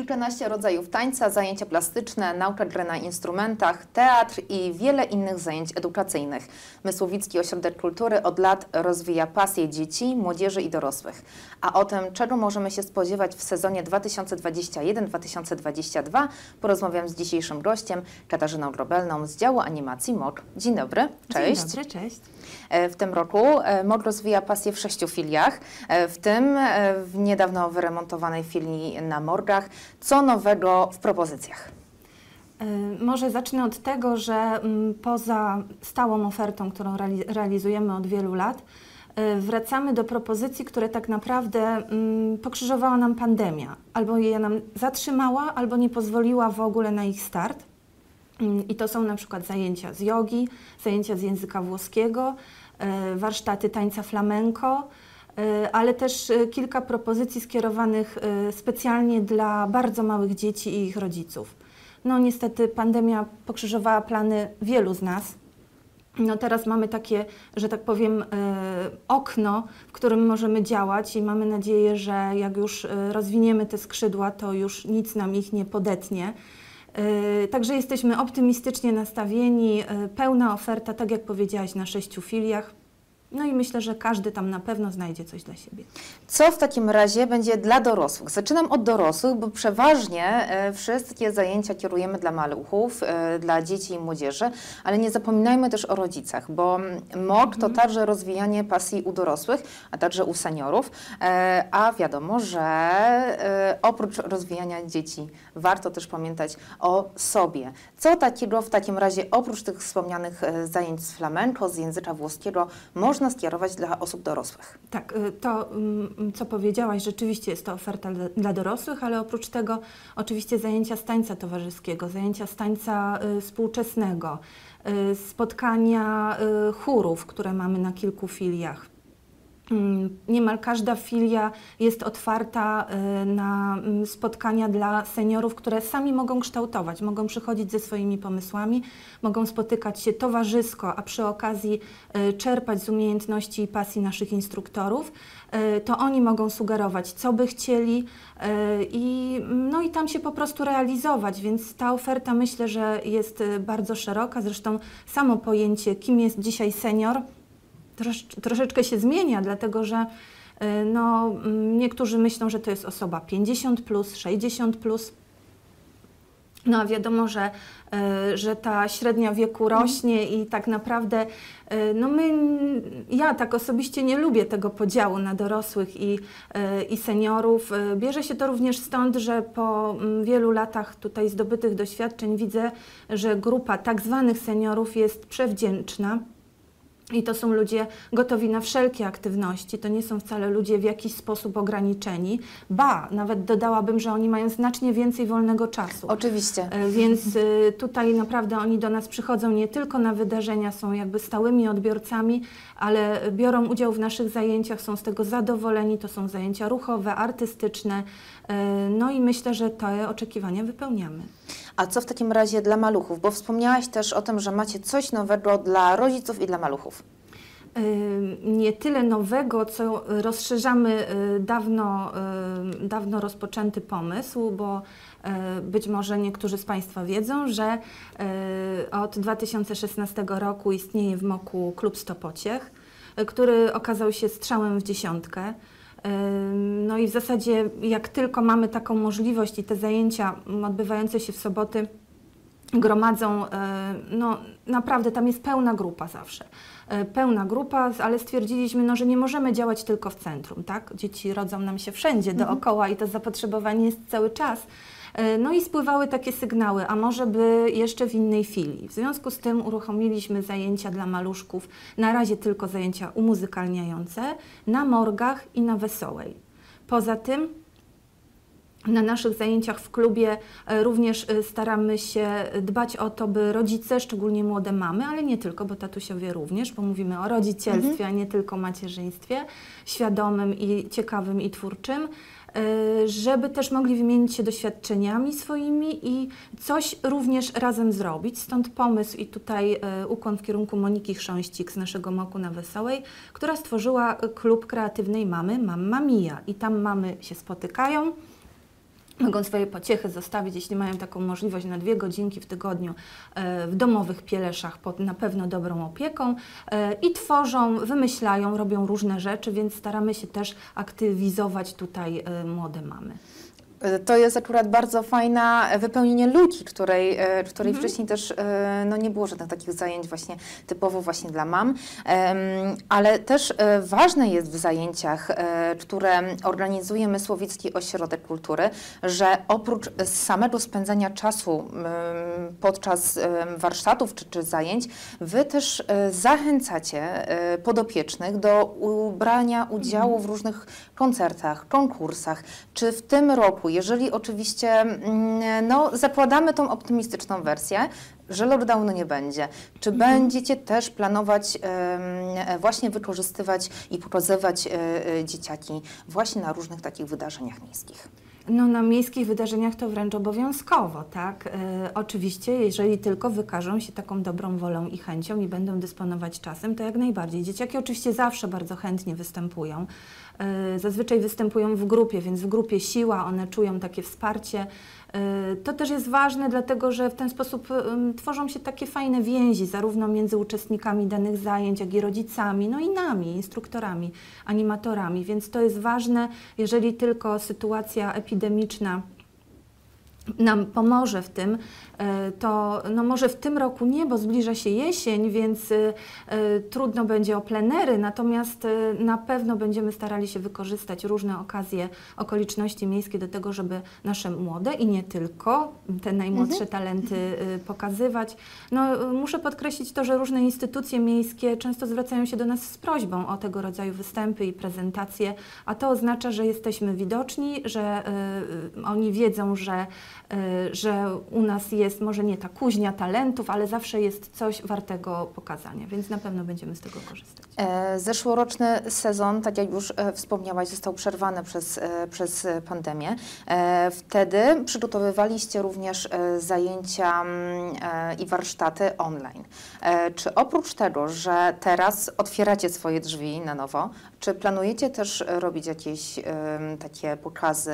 Kilkanaście rodzajów tańca, zajęcia plastyczne, nauka gry na instrumentach, teatr i wiele innych zajęć edukacyjnych. Mysłowicki Ośrodek Kultury od lat rozwija pasję dzieci, młodzieży i dorosłych. A o tym, czego możemy się spodziewać w sezonie 2021-2022, porozmawiam z dzisiejszym gościem, Katarzyną Grobelną z działu animacji MOG. Dzień dobry, cześć. Dzień dobry, cześć. W tym roku MOG rozwija pasję w 6 filiach, w tym w niedawno wyremontowanej filii na Morgach. Co nowego w propozycjach? Może zacznę od tego, że poza stałą ofertą, którą realizujemy od wielu lat, wracamy do propozycji, które tak naprawdę pokrzyżowała nam pandemia. Albo je nam zatrzymała, albo nie pozwoliła w ogóle na ich start. I to są na przykład zajęcia z jogi, zajęcia z języka włoskiego, warsztaty tańca flamenco, ale też kilka propozycji skierowanych specjalnie dla bardzo małych dzieci i ich rodziców. No niestety pandemia pokrzyżowała plany wielu z nas. No teraz mamy takie, że tak powiem, okno, w którym możemy działać i mamy nadzieję, że jak już rozwiniemy te skrzydła, to już nic nam ich nie podetnie. Także jesteśmy optymistycznie nastawieni, pełna oferta, tak jak powiedziałaś, na 6 filiach. No i myślę, że każdy tam na pewno znajdzie coś dla siebie. Co w takim razie będzie dla dorosłych? Zaczynam od dorosłych, bo przeważnie wszystkie zajęcia kierujemy dla maluchów, dla dzieci i młodzieży, ale nie zapominajmy też o rodzicach, bo MOG to także rozwijanie pasji u dorosłych, a także u seniorów, a wiadomo, że oprócz rozwijania dzieci warto też pamiętać o sobie. Co takiego w takim razie oprócz tych wspomnianych zajęć z flamenco, z języka włoskiego można skierować dla osób dorosłych? Tak, to co powiedziałaś, rzeczywiście jest to oferta dla dorosłych, ale oprócz tego oczywiście zajęcia z tańca towarzyskiego, zajęcia z tańca współczesnego, spotkania chórów, które mamy na kilku filiach. Niemal każda filia jest otwarta na spotkania dla seniorów, które sami mogą kształtować, mogą przychodzić ze swoimi pomysłami, mogą spotykać się towarzysko, a przy okazji czerpać z umiejętności i pasji naszych instruktorów. To oni mogą sugerować, co by chcieli no i tam się po prostu realizować, więc ta oferta myślę, że jest bardzo szeroka. Zresztą samo pojęcie, kim jest dzisiaj senior, troszeczkę się zmienia, dlatego że no, niektórzy myślą, że to jest osoba 50+, 60+. No a wiadomo, że ta średnia wieku rośnie i tak naprawdę no ja tak osobiście nie lubię tego podziału na dorosłych i seniorów. Bierze się to również stąd, że po wielu latach tutaj zdobytych doświadczeń widzę, że grupa tak zwanych seniorów jest przewdzięczna. I to są ludzie gotowi na wszelkie aktywności, to nie są wcale ludzie w jakiś sposób ograniczeni, nawet dodałabym, że oni mają znacznie więcej wolnego czasu. Oczywiście. Więc tutaj naprawdę oni do nas przychodzą nie tylko na wydarzenia, są jakby stałymi odbiorcami, ale biorą udział w naszych zajęciach, są z tego zadowoleni, to są zajęcia ruchowe, artystyczne, no i myślę, że te oczekiwania wypełniamy. A co w takim razie dla maluchów? Bo wspomniałaś też o tym, że macie coś nowego dla rodziców i dla maluchów. Nie tyle nowego, co rozszerzamy dawno rozpoczęty pomysł, bo być może niektórzy z Państwa wiedzą, że od 2016 roku istnieje w MOK-u Klub 100 Pociech, który okazał się strzałem w dziesiątkę. No i w zasadzie jak tylko mamy taką możliwość i te zajęcia odbywające się w soboty gromadzą, no naprawdę tam jest pełna grupa zawsze. Pełna grupa, ale stwierdziliśmy, no, że nie możemy działać tylko w centrum, tak? Dzieci rodzą nam się wszędzie dookoła i to zapotrzebowanie jest cały czas. No i spływały takie sygnały, a może by jeszcze w innej filii. W związku z tym uruchomiliśmy zajęcia dla maluszków, na razie tylko zajęcia umuzykalniające, na Morgach i na Wesołej. Poza tym na naszych zajęciach w klubie również staramy się dbać o to, by rodzice, szczególnie młode mamy, ale nie tylko, bo tatusiowie również, bo mówimy o rodzicielstwie, a nie tylko macierzyństwie, świadomym i ciekawym i twórczym, żeby też mogli wymienić się doświadczeniami swoimi i coś również razem zrobić. Stąd pomysł i tutaj ukłon w kierunku Moniki Chrząścik z naszego MOK-u na Wesołej, która stworzyła klub kreatywnej mamy Mamma Mia. I tam mamy się spotykają, Mogą swoje pociechy zostawić, jeśli mają taką możliwość, na 2 godzinki w tygodniu w domowych pieleszach pod na pewno dobrą opieką i tworzą, wymyślają, robią różne rzeczy, więc staramy się też aktywizować tutaj młode mamy. To jest akurat bardzo fajne wypełnienie luki, której wcześniej też no, nie było żadnych takich zajęć właśnie typowo właśnie dla mam, ale też ważne jest w zajęciach, które organizuje Mysłowicki Ośrodek Kultury, że oprócz samego spędzania czasu podczas warsztatów czy zajęć, Wy też zachęcacie podopiecznych do brania udziału w różnych koncertach, konkursach. Czy w tym roku, jeżeli oczywiście no, zakładamy tą optymistyczną wersję, że lockdownu nie będzie, czy będziecie też planować właśnie wykorzystywać i pokazywać dzieciaki właśnie na różnych takich wydarzeniach miejskich? No, na miejskich wydarzeniach to wręcz obowiązkowo, tak? Oczywiście, jeżeli tylko wykażą się taką dobrą wolą i chęcią i będą dysponować czasem, to jak najbardziej. Dzieciaki oczywiście zawsze bardzo chętnie występują. Zazwyczaj występują w grupie, więc w grupie siła, one czują takie wsparcie. To też jest ważne, dlatego że w ten sposób tworzą się takie fajne więzi, zarówno między uczestnikami danych zajęć, jak i rodzicami, no i nami, instruktorami, animatorami, więc to jest ważne, jeżeli tylko sytuacja epidemiczna nam pomoże w tym, to no może w tym roku nie, bo zbliża się jesień, więc trudno będzie o plenery, natomiast na pewno będziemy starali się wykorzystać różne okazje, okoliczności miejskie do tego, żeby nasze młode i nie tylko te najmłodsze talenty pokazywać. No, muszę podkreślić to, że różne instytucje miejskie często zwracają się do nas z prośbą o tego rodzaju występy i prezentacje, a to oznacza, że jesteśmy widoczni, że oni wiedzą, że u nas jest może nie ta kuźnia talentów, ale zawsze jest coś wartego pokazania, więc na pewno będziemy z tego korzystać. Zeszłoroczny sezon, tak jak już wspomniałaś, został przerwany przez pandemię. Wtedy przygotowywaliście również zajęcia i warsztaty online. Czy oprócz tego, że teraz otwieracie swoje drzwi na nowo, czy planujecie też robić jakieś takie pokazy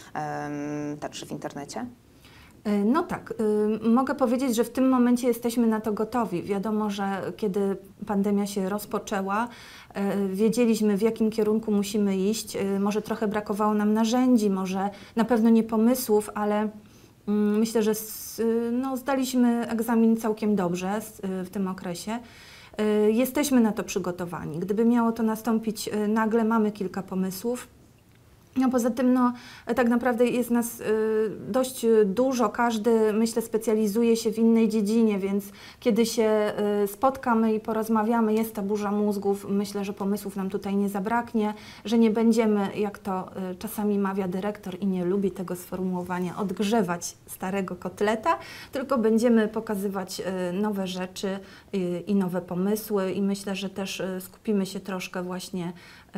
także w internecie? No tak, mogę powiedzieć, że w tym momencie jesteśmy na to gotowi. Wiadomo, że kiedy pandemia się rozpoczęła, wiedzieliśmy, w jakim kierunku musimy iść. Może trochę brakowało nam narzędzi, może na pewno nie pomysłów, ale myślę, że no, zdaliśmy egzamin całkiem dobrze w tym okresie. Jesteśmy na to przygotowani. Gdyby miało to nastąpić nagle, mamy kilka pomysłów. No poza tym, no, tak naprawdę jest nas dość dużo, każdy, myślę, specjalizuje się w innej dziedzinie, więc kiedy się spotkamy i porozmawiamy, jest ta burza mózgów, myślę, że pomysłów nam tutaj nie zabraknie, że nie będziemy, jak to czasami mawia dyrektor i nie lubi tego sformułowania, odgrzewać starego kotleta, tylko będziemy pokazywać nowe rzeczy i nowe pomysły i myślę, że też skupimy się troszkę właśnie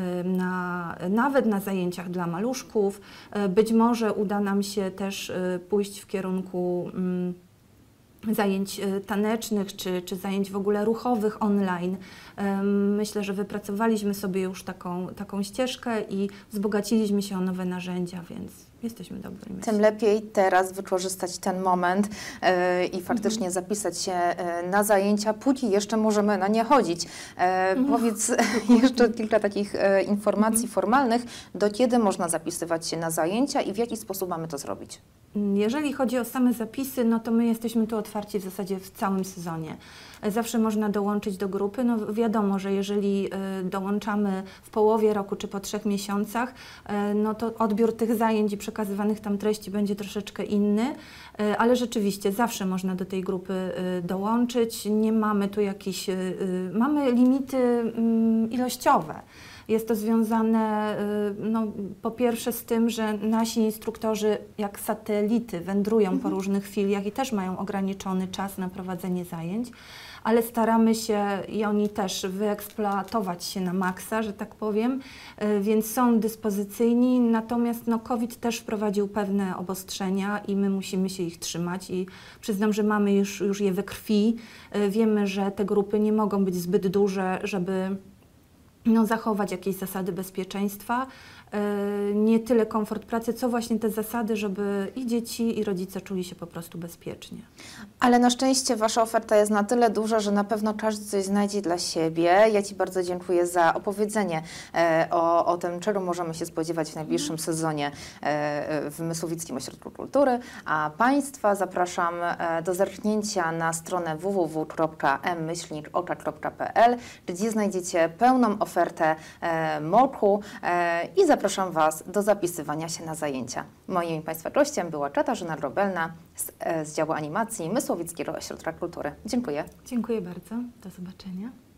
nawet na zajęciach dla maluszków. Być może uda nam się też pójść w kierunku zajęć tanecznych czy zajęć w ogóle ruchowych online. Myślę, że wypracowaliśmy sobie już taką ścieżkę i wzbogaciliśmy się o nowe narzędzia, więc jesteśmy dobrymi. Tym lepiej teraz wykorzystać ten moment i faktycznie zapisać się na zajęcia, póki jeszcze możemy na nie chodzić. Powiedz jeszcze kilka takich informacji formalnych, do kiedy można zapisywać się na zajęcia i w jaki sposób mamy to zrobić? Jeżeli chodzi o same zapisy, no to my jesteśmy tu otwarci w zasadzie w całym sezonie. Zawsze można dołączyć do grupy. No wiadomo, że jeżeli dołączamy w połowie roku czy po 3 miesiącach, no to odbiór tych zajęć i przekazywanych tam treści będzie troszeczkę inny, ale rzeczywiście zawsze można do tej grupy dołączyć. Nie mamy tu jakichś, mamy limity ilościowe. Jest to związane no, po pierwsze z tym, że nasi instruktorzy jak satelity wędrują po różnych filiach i też mają ograniczony czas na prowadzenie zajęć, ale staramy się i oni też wyeksploatować się na maksa, że tak powiem, więc są dyspozycyjni, natomiast no, COVID też wprowadził pewne obostrzenia i my musimy się ich trzymać i przyznam, że mamy już je we krwi. Wiemy, że te grupy nie mogą być zbyt duże, żeby no, zachować jakieś zasady bezpieczeństwa. nie tyle komfort pracy, co właśnie te zasady, żeby i dzieci, i rodzice czuli się po prostu bezpiecznie. Ale na szczęście Wasza oferta jest na tyle duża, że na pewno każdy coś znajdzie dla siebie. Ja Ci bardzo dziękuję za opowiedzenie o tym, czego możemy się spodziewać w najbliższym sezonie w Mysłowickim Ośrodku Kultury, a Państwa zapraszam do zerknięcia na stronę www.m-oka.pl, gdzie znajdziecie pełną ofertę MOK-u i zapraszam Was do zapisywania się na zajęcia. Moim i Państwa gościem była Katarzyna Grobelna z działu animacji Mysłowickiego Ośrodka Kultury. Dziękuję. Dziękuję bardzo. Do zobaczenia.